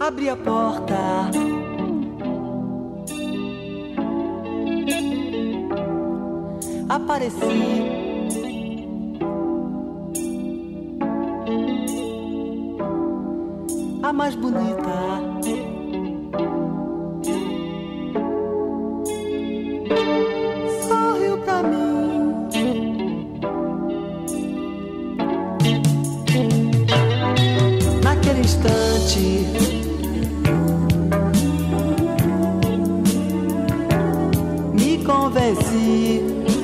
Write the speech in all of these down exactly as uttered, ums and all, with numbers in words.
Abri a porta, apareci. A mais bonita. Sorriu pra mim. Naquele instante, me convenci.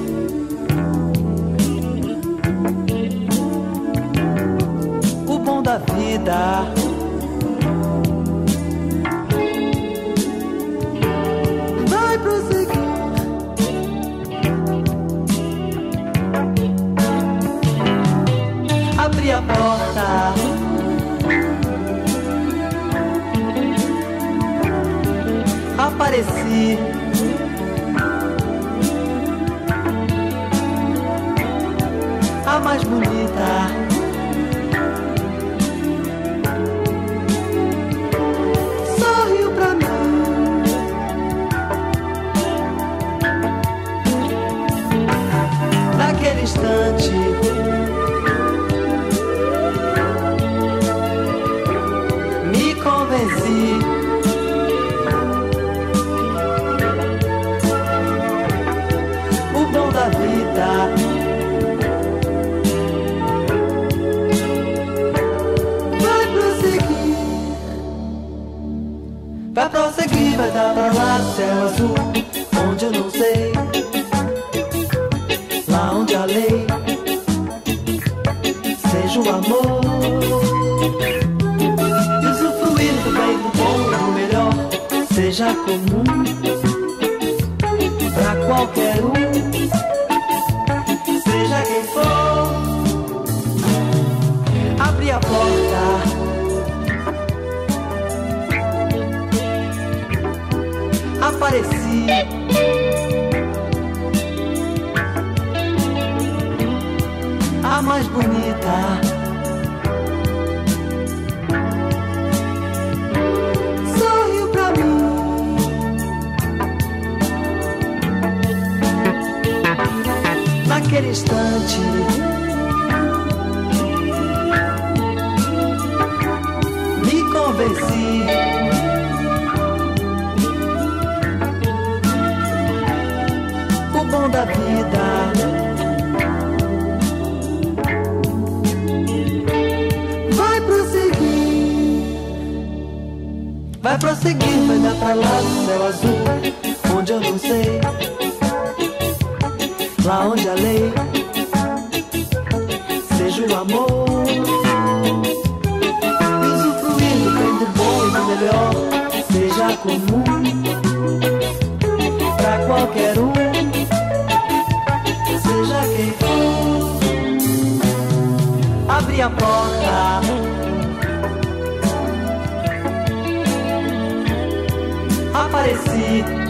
O bom da vida vai prosseguir. Abri a porta, apareci. A mais bonita. Sorriu pra mim. Naquele instante, me convenci. O bom da vida vai prosseguir. Vai prosseguir, vai dar pra lá do céu azul, onde eu não sei, lá onde a lei seja o amor. E usufruir do bem, do bom, do melhor, seja comum pra qualquer um, seja quem for. Abri a porta, apareci. A mais bonita. Sorriu pra mim. Naquele instante, me convenci. O bom da vida vai prosseguir. Vai prosseguir, vai dar pra lá do céu azul, onde eu não sei, lá onde a lei seja o amor. E usufruir do bem, do bom e do melhor, seja comum pra qualquer um, seja quem for. Abri a porta, apareci.